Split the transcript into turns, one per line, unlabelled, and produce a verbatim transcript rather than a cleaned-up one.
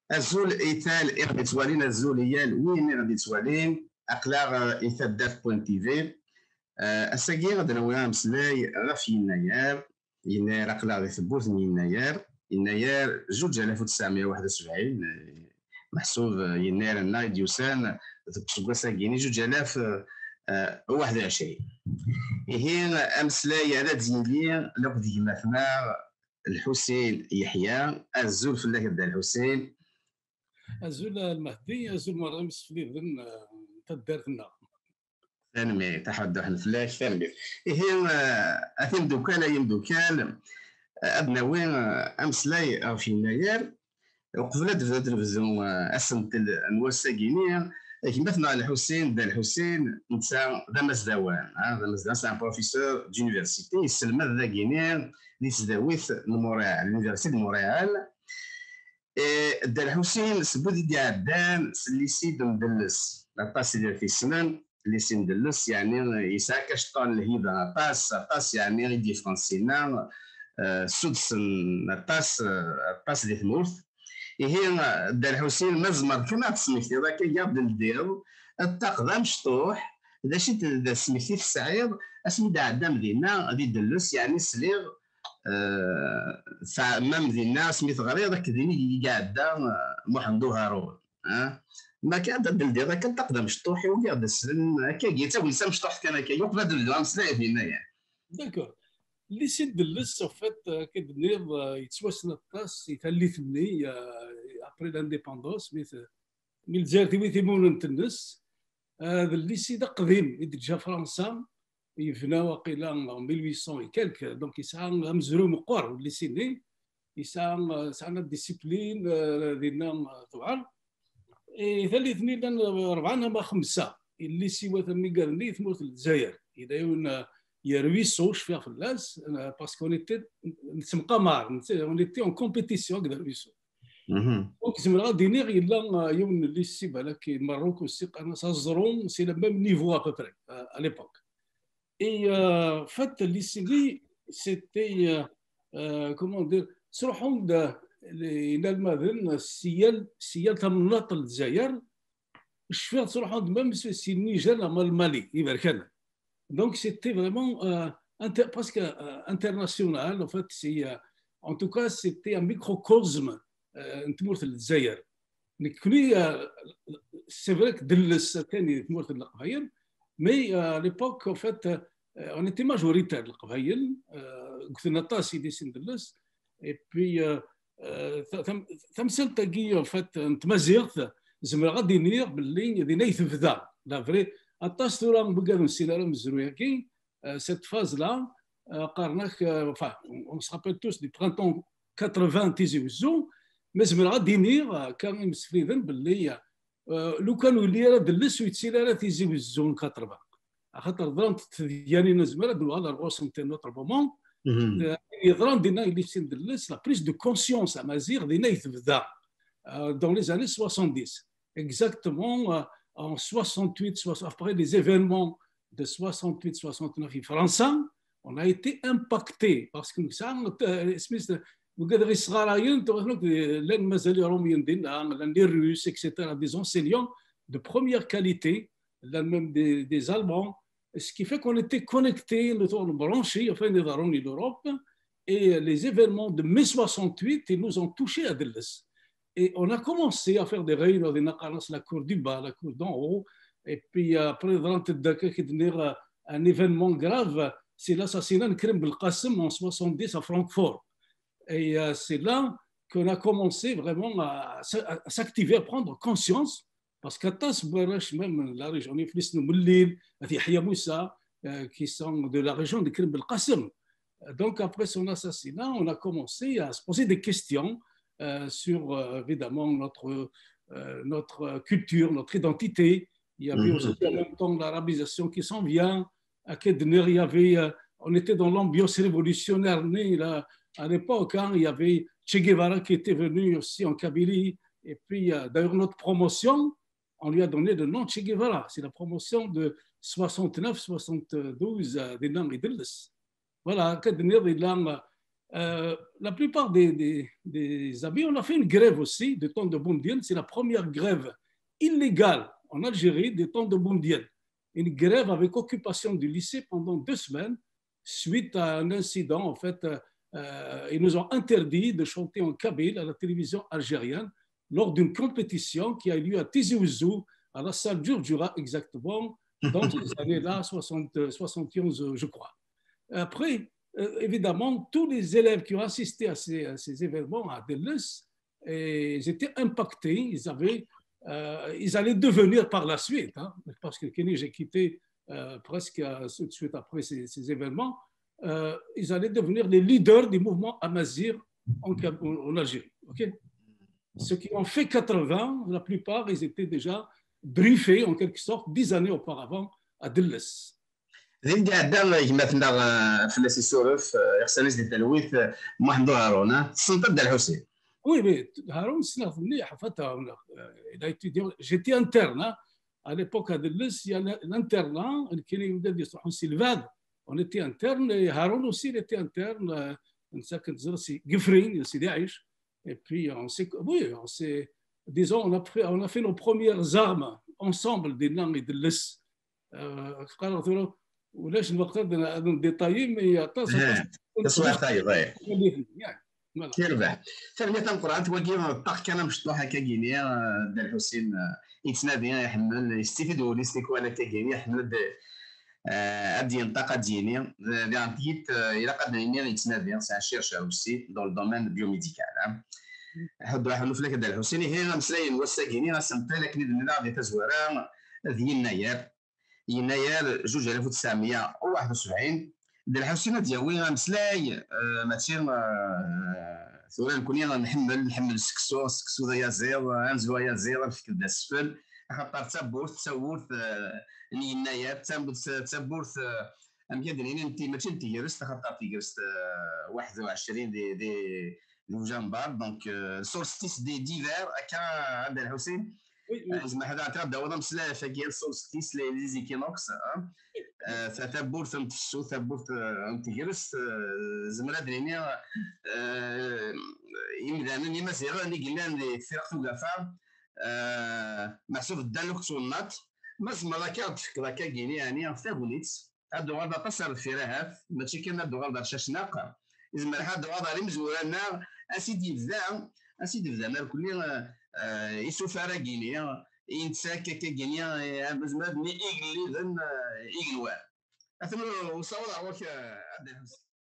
الزول إيتال إغدي توالين الزول يال وين إغدي توالين أقلاغ إيتال داف بوينتيفي أساقي غدا نويا مسلاي غف يناير يناير أقلاغ دي ثبوت من يناير يناير جوج آلاف وتسعمية واحد وسبعين محسوب يناير النايد يوسان تبقى ساقيني جوج آلاف واحد وعشرين هي أمسلاي على ديالي لقد مثلا الحسين يحيى الزول في الله كدا الحسين
الزول المهدي الزول مريم سفليذن تدارتنا
تنمي تحدث عن فلاش تنمي هي أثم دوكان يم دوكان أبنا وين أمسلاي في يناير وقبل التلفزيون أسمت النواساقيني كما ثنا الحسين دا الحسين نتا دا مزدوان دا مزدوان سي ان بروفيسور دونيفرسيتي يسلم ذا غينير اللي تداويت مونريال لونيفرسيتي دو مونريال دا الحسين سبود دي عدان الليسي دو مدلس لاطاس اللي في السنان الليسي مدلس يعني يسعى كشطان الهيدا طاس طاس يعني غيدي فرنسينا سدس طاس طاس دي ثمورث هي دا الحسين مزمر كما تسميتي ذاك يقابل الدير التقدم شطوح اذا شيت دا سميتي في السعير اسمي دا عدا مدينه غادي دلس يعني سليغ آه فما مدينه سميت غرير ذاك ديني قاعده محمدو هارون ها ما كان دا الدير ذاك التقدم شطوح وقاعد السن هكا قلت ويسام شطوح كان هكا يقبل هذا الدوام سلاي فينا يعني
داكور اللي سيد دلس وفات كدنيض يتوسن الطاس يثلثني ابري لانديبوندونس ميت ميل الجزائر تيوي تيمون تنس هذا اللي سيد قديم يدجا فرنسا يفنا وقيلا ألف وثمانمية كالك دونك يسعى مزرو مقر اللي سيدي يسعى سعنا ديسيبلين ديالنا طبعا ثلثني لان ربعه ما خمسه اللي سيوا ثمي قالني ثموت الجزائر اذا يون يروي صوش فيها فلاس باسكو اون ايتي نتسمقى مار اون ايتي اون كومبيتيسيون هكذا رويسو دونك زعما غادي نيغ الا يوم اللي سي بالك ماروك وسي قنا سازرون سي لا ميم نيفو ا بوبري ا ليبوك اي فات اللي سي سيتي كومون دير تروحون الى الماذن السيال السيال تمناط الجزائر الشفير تروحون ميم سي النيجر مال المالي يبارك الله. Donc, c'était vraiment euh, inter, presque euh, international. En fait, c'est, euh, en tout cas, c'était un microcosme نتمورت الجزائر. نكوني c'est vrai que دلس كان نتمورت القبائل mais à l'époque en fait on était majoritaire القبائل قلت لنا طاسي دي سن دلس et puis تمثل تاقي en fait نتمزيغت زعما غادي نير باللي دينا يثبدا لا فري الطاس تورا بقالو السيناريو مزرويه كي cette phase là قارناك enfin on se rappelle tous du printemps quatre-vingts تيزي وزو مازال غادي نير كان مسفريدن باللي لو كانوا اللي راه دلس ويتسير راه تيزي وزو ثمانين خاطر ضربت ديالي نزمر دو على الروس نتاع نوتر مومون يضرب دينا اللي في دلس لا بريز دو كونسيونس امازيغ دينا يتبدا dans les années soixante-dix exactement en soixante-huit après les événements de soixante-huit soixante-neuf en France on a été impacté parce que ça اسمه وقدر يصغراين تقولك لان مازال روميين دينا لان روس اكسيتيرا des enseignants de première qualité là même des, des Allemands ce qui fait qu'on était connectés le tour branché enfin des daroni l'Europe et les événements de mai soixante-huit ils nous ont touchés à Delès et on a commencé à faire des réunions de Nakaras la cour du bas la cour d'en haut et puis après un événement grave c'est l'assassinat de Karim Belkacem en soixante-dix à Francfort. Et euh, c'est là qu'on a commencé vraiment à, à s'activer, à prendre conscience, parce qu'à Tas, même la région de Flisne Moulil, Yahya Moussa, qui sont de la région de Karim Belkacem. Donc après son assassinat, on a commencé à se poser des questions euh, sur euh, évidemment notre, euh, notre culture, notre identité. Il y avait aussi en même temps l'arabisation qui s'en vient. À Kedner, il y avait, euh, on était dans l'ambiance révolutionnaire née là. À l'époque, hein, il y avait Che Guevara qui était venu aussi en Kabylie. Et puis, euh, d'ailleurs, notre promotion, on lui a donné le nom de Che Guevara. C'est la promotion de soixante-neuf soixante-douze des noms Idriss. Voilà, Euh, la plupart des, des, des amis, on a fait une grève aussi de temps de Boumedienne. C'est la première grève illégale en Algérie des temps de Boumedienne. Une grève avec occupation du lycée pendant deux semaines suite à un incident. En fait, euh, ils nous ont interdit de chanter en kabyle à la télévision algérienne lors d'une compétition qui a eu lieu à Tizi Ouzou, à la salle Djurdjura exactement, dans ces années-là, soixante, soixante et onze, je crois. Après, euh, évidemment, tous les élèves qui ont assisté à ces, à ces événements à Deleuze, ils étaient impactés. Ils, avaient, euh, ils allaient devenir par la suite, hein, parce que Kenny, j'ai quitté euh, presque tout de suite après ces, ces événements, euh, ils allaient devenir les leaders du mouvement Amazir en, en Algérie. Okay, ceux qui ont fait quatre-vingts, la plupart, ils étaient déjà briefés en quelque sorte dix années auparavant à Deleuze.
زين قاعدة كيما فلاس يسولف يخصنا ديال التلويث محمد هارون السلطة ديال الحسين.
Oui, mais Haroun, il a étudié. J'étais interne. Hein. À l'époque, à Deleuze, il y a l'internat, on était interne, et Haroun aussi, il était interne. Et puis, on s'est, oui, on s'est, disons, on a, pris, on a fait nos premières armes ensemble, des langues et Deleuze. ولاش الوقت نديطايي مي
تصوير طايب كيربح ثاني تنقرا تواقي الطاق كان مشطوحه كاكينيا ديال الحسين يتنادي يحمل يستفيد وليستيكو على كاكينيا يحمل ادي الطاقه ديالي ديال تيت الى قد يتنادي سا شيرش اوسي دون الدومين بيوميديكال حد حنو فلاك ديال الحسين هي مسلاين وساكيني غاسنت لكن دنا دي تزويره ذي يناير يناير جوج ألف وتسعمية وواحد وسبعين ديال الحسين ديالوي غنسلاي ماشي ثورة نكوني غنحمل نحمل السكسو السكسو يا زير غنزلو يا زير الفكر دا السفل خاطر تابورت تاورت يناير تابورت ام كادرين انت ماشي انت جرست خاطر تيجرست واحد وعشرين دي دي نوفمبر دونك سولستيس دي ديفير هكا عند الحسين زعما هذا عطا داوض مسلا فكيال سولستيس لي زيكينوكس تابور تنتفسو تابور تيجرس زمرا درينيا يمدانا نيما سيرا اللي قلنا اللي فرق توقفا محسوب الدالوكس والنات ما زمرا كا تفكر كا كيني يعني فتاغونيت هادو غادا تصر الفراهات ماشي كيما هادو غادا شاشناق زعما هادو غادا مزورانا اسيدي بدا اسيدي بدا مال كلي يسوف على غينيا ينتساكا كغينيا زعما مي ايغلي ذن ايغلوا اثمر وصور عوك عبد الحسين